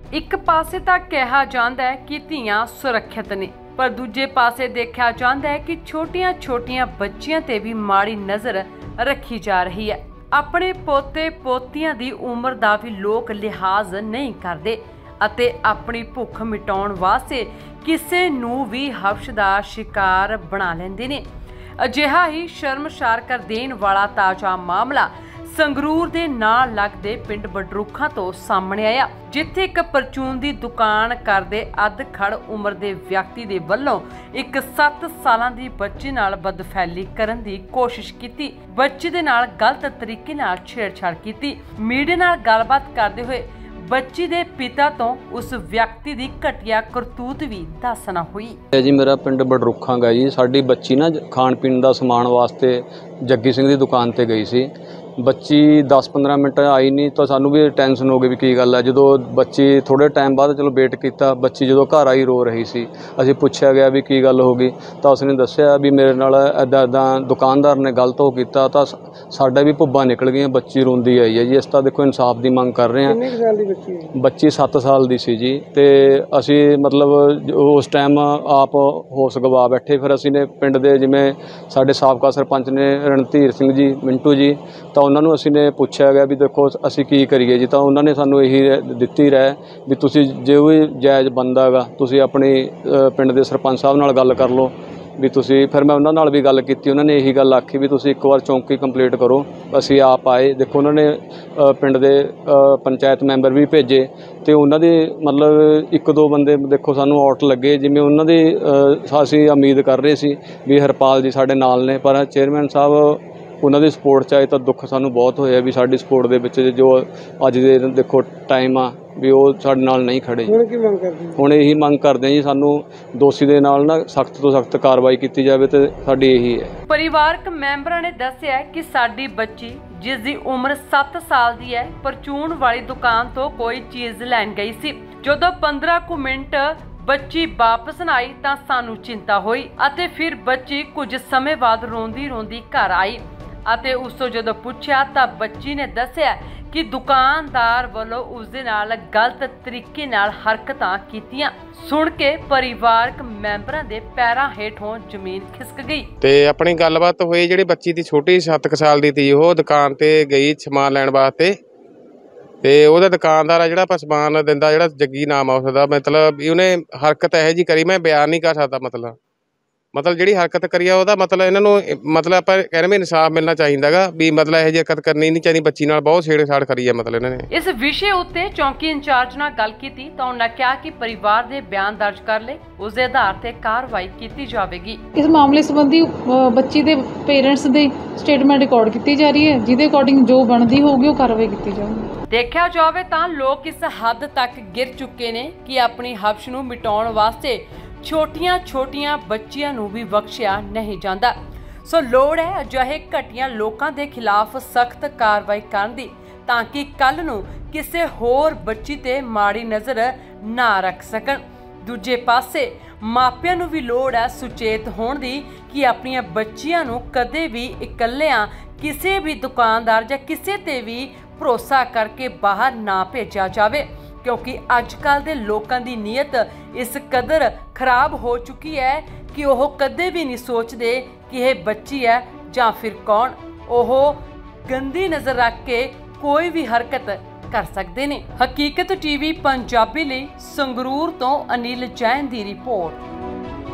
ਇੱਕ ਪਾਸੇ ਤਾਂ ਕਿਹਾ ਜਾਂਦਾ ਹੈ ਕਿ ਧੀਆਂ ਸੁਰੱਖਿਅਤ ਨੇ, ਪਰ ਦੂਜੇ ਪਾਸੇ ਦੇਖਿਆ ਜਾਂਦਾ ਹੈ कि ਛੋਟੀਆਂ-ਛੋਟੀਆਂ ਬੱਚੀਆਂ ਤੇ ਵੀ ਮਾੜੀ ਨਜ਼ਰ ਰੱਖੀ ਜਾ ਰਹੀ ਹੈ। ਆਪਣੇ ਪੋਤੇ ਪੋਤੀਆਂ ਦੀ ਉਮਰ ਦਾ ਵੀ ਲੋਕ ਲਿਹਾਜ਼ ਨਹੀਂ ਕਰਦੇ ਅਤੇ ਆਪਣੀ ਭੁੱਖ ਮਿਟਾਉਣ ਵਾਸਤੇ ਕਿਸੇ ਨੂੰ ਵੀ ਹਵਸ਼ ਦਾ ਸ਼ਿਕਾਰ ਬਣਾ ਲੈਂਦੇ ਨੇ। ਅਜਿਹਾ ਹੀ ਸ਼ਰਮਸਾਰ ਕਰ ਦੇਣ ਵਾਲਾ ਤਾਜ਼ਾ ਮਾਮਲਾ ਸੰਗਰੂਰ ਦੇ ਨਾਲ ਲੱਗਦੇ ਪਿੰਡ ਬਡਰੁੱਖਾਂ ਤੋਂ ਸਾਹਮਣੇ ਆਇਆ, ਜਿੱਥੇ ਇੱਕ ਪਰਚੂਨ ਦੀ ਦੁਕਾਨ ਕਰਦੇ ਅੱਧ ਖੜ ਉਮਰ ਦੇ ਵਿਅਕਤੀ ਦੇ ਵੱਲੋਂ ਇੱਕ 7 ਸਾਲਾਂ ਦੀ ਬੱਚੀ ਨਾਲ ਬਦਫੈਲੀ ਕਰਨ ਦੀ ਕੋਸ਼ਿਸ਼ ਕੀਤੀ। ਬੱਚੀ ਦੇ ਨਾਲ ਗਲਤ ਤਰੀਕੇ ਨਾਲ ਛੇੜਛਾੜ ਕੀਤੀ। ਮੀਡੀਆ ਨਾਲ ਗੱਲਬਾਤ ਕਰਦੇ ਹੋਏ ਬੱਚੀ ਦੇ ਪਿਤਾ ਤੋਂ ਉਸ ਵਿਅਕਤੀ ਦੀ ਘਟੀਆ ਕਰਤੂਤ ਵੀ ਦੱਸਣਾ ਹੋਈ। जी मेरा पिंड बडरुखा गा जी। साडी बच्ची ना खाण पीण दा समान वास्ते जग्गी सिंह दी दुकान ते गई सी। बच्ची 10-15 मिनट आई नहीं तो सानू भी टेंशन हो गई भी की गल है। जो बच्ची थोड़े टाइम बाद चलो वेट किया, बच्ची जो घर आई रो रही सी, असीं पुछया गया भी की गल हो गई तो उसने दस्सिया भी मेरे नाल इदां दुकानदार ने गलत हो किया तो साडा भी भुब्बा निकल गई, बच्ची रोंदी आई है जी। इस तरह देखो इंसाफ की मंग कर रहे हैं। बच्ची 7 साल की सी जी। तो असी मतलब उस टाइम आप होश गवा बैठे, फिर असी ने पिंड दे जिवें साडे साबका सरपंच ने रणधीर सिंह जी मिंटू जी, तो उन्होंने असी ने पूछा गया भी देखो असी की करिए जी। तो उन्होंने सानू यही दित्ती रहे भी तुसी जो भी जायज़ बनदा गा तुसी अपनी पिंड दे सरपंच साहब नाल गल कर लो भी तुसी। फिर मैं उन्होंने नाल भी गल की, उन्होंने यही गल आखी भी तुसी एक बार चौंकी कंप्लीट करो। असी आप आए, देखो उन्होंने पिंड दे पंचायत मैंबर भी भेजे तो उन्होंने मतलब 1-2 बंदे देखो सानू आउट लगे, जिवें उन्होंने असी उम्मीद कर रहे सी भी हरपाल जी साडे नाल ने, पर चेयरमैन साहब उन्होंने सपोर्ट चाहे तो दुख सानू बहुत होया भी साडी सपोर्ट दे विच जो अज दे देखो टाइम आ भी वो साडे नाल नहीं खड़े। हुण यही मंग करदे जी सानू दोषी दे नाल ना सख्त तो सख्त कार्रवाई की जाए तो साडी यही है। परिवारक मैंबरां ने दस्सिया कि साडी बच्ची जिस दी उम्र 7 साल दी है परचून वाली दुकान तो कोई चीज़ लैन गई सी। जदों 15 मिनट बच्ची वापस ना आई तां सानू चिंता होई अते फिर बच्ची कुछ समय बाद रोंदी रोंदी घर आई ਅਤੇ ਉਸ ਤੋਂ ਜਦੋਂ ਪੁੱਛਿਆ ਤਾਂ ਬੱਚੀ ਨੇ ਦੱਸਿਆ ਕਿ ਦੁਕਾਨਦਾਰ ਵੱਲੋਂ ਉਸ ਦੇ ਨਾਲ ਗਲਤ ਤਰੀਕੇ ਨਾਲ ਹਰਕਤਾਂ ਕੀਤੀਆਂ। ਸੁਣ ਕੇ ਪਰਿਵਾਰਕ ਮੈਂਬਰਾਂ ਦੇ ਪੈਰਾਂ ਹੇਠੋਂ ਜ਼ਮੀਨ ਖਿਸਕ ਗਈ। ਤੇ ਆਪਣੀ ਗੱਲਬਾਤ ਹੋਈ ਜਿਹੜੀ ਬੱਚੀ ਦੀ ਛੋਟੀ 7 ਸਾਲ ਦੀ ਸੀ, ਉਹ ਦੁਕਾਨ ਤੇ ਗਈ ਸਮਾਨ ਲੈਣ ਵਾਸਤੇ ਤੇ ਉਹਦਾ ਦੁਕਾਨਦਾਰ ਆ ਜਿਹੜਾ ਆਪਾਂ ਸਮਾਨ ਦਿੰਦਾ ਜਿਹੜਾ ਜੱਗੀ ਨਾਮ ਆ ਉਸਦਾ, ਮਤਲਬ ਵੀ ਉਹਨੇ ਹਰਕਤ ਇਹੋ ਜਿਹੀ ਕਰੀ ਮੈਂ ਬਿਆਨ ਨਹੀਂ ਕਰ ਸਕਦਾ। मतलब ਜਿਹੜੀ ਹਰਕਤ ਕਰੀ ਆ ਉਹਦਾ ਮਤਲਬ ਇਹਨਾਂ ਨੂੰ ਮਤਲਬ ਆਪਾਂ ਕਹਿੰਦੇ ਵੀ ਇਨਸਾਫ ਮਿਲਣਾ ਚਾਹੀਦਾ ਗਾ ਵੀ ਮਤਲਬ ਇਹੋ ਜਿਹੀ ਹਰਕਤ ਕਰਨੀ ਨਹੀਂ ਚਾਹੀਦੀ। ਬੱਚੀ ਨਾਲ ਬਹੁਤ ਛੇੜਛਾੜ ਕਰੀ ਆ ਮਤਲਬ ਇਹਨਾਂ ਨੇ। ਇਸ ਵਿਸ਼ੇ ਉੱਤੇ ਚੌਂਕੀ ਇੰਚਾਰਜ ਨਾਲ ਗੱਲ ਕੀਤੀ ਤਾਂ ਉਹਨਾਂ ਕਿਹਾ ਕਿ ਪਰਿਵਾਰ ਦੇ ਬਿਆਨ ਦਰਜ ਕਰ ਲਏ, ਉਸ ਦੇ ਆਧਾਰ ਤੇ ਕਾਰਵਾਈ ਕੀਤੀ ਜਾਵੇਗੀ। ਇਸ ਮਾਮਲੇ ਸੰਬੰਧੀ ਬੱਚੀ ਦੇ ਪੇਰੈਂਟਸ ਦੀ ਸਟੇਟਮੈਂਟ ਰਿਕਾਰਡ ਕੀਤੀ ਜਾ ਰਹੀ ਹੈ, ਜਿਹਦੇ ਅਕੋਰਡਿੰਗ ਜੋ ਬਣਦੀ ਹੋਊਗੀ ਉਹ ਕਾਰਵਾਈ ਕੀਤੀ ਜਾਵੇਗੀ। ਦੇਖਿਆ ਜਾਵੇ ਤਾਂ ਲੋਕ ਇਸ ਹੱਦ ਤੱਕ ਗਿਰ ਚੁੱਕੇ ਨੇ ਕਿ ਆਪਣੀ ਹਵਸ਼ ਨੂੰ ਮਿਟਾਉਣ ਵਾਸਤੇ ਛੋਟੀਆਂ ਬੱਚੀਆਂ ਨੂੰ ਵੀ ਬਖਸ਼ਿਆ ਨਹੀਂ ਜਾਂਦਾ। ਸੋ ਲੋੜ ਹੈ ਅਜਿਹੇ ਘਟੀਆਂ ਲੋਕਾਂ ਦੇ ਖਿਲਾਫ ਸਖਤ ਕਾਰਵਾਈ ਕਰਨ ਦੀ ਤਾਂ ਕਿ ਕੱਲ ਨੂੰ ਕਿਸੇ ਹੋਰ ਬੱਚੀ ਤੇ ਮਾੜੀ ਨਜ਼ਰ ਨਾ ਰੱਖ ਸਕਣ। ਦੂਜੇ ਪਾਸੇ ਮਾਪਿਆਂ ਨੂੰ ਵੀ ਲੋੜ ਹੈ ਸੁਚੇਤ ਹੋਣ ਦੀ ਕਿ ਆਪਣੀਆਂ ਬੱਚੀਆਂ ਨੂੰ ਕਦੇ ਵੀ ਇਕੱਲਿਆਂ ਕਿਸੇ ਵੀ ਦੁਕਾਨਦਾਰ ਜਾਂ ਕਿਸੇ ਤੇ ਵੀ ਭਰੋਸਾ ਕਰਕੇ ਬਾਹਰ ਨਾ ਭੇਜਿਆ ਜਾਵੇ, क्योंकि अजकल दे लोकां दी नीयत इस कदर खराब हो चुकी है कि वह कदे भी नहीं सोचते कि यह बच्ची है जां फिर कौन। वह गंदी नज़र रख के कोई भी हरकत कर सकते ने। हकीकत टीवी पंजाबी लई संगरूर तो अनिल जैन दी रिपोर्ट।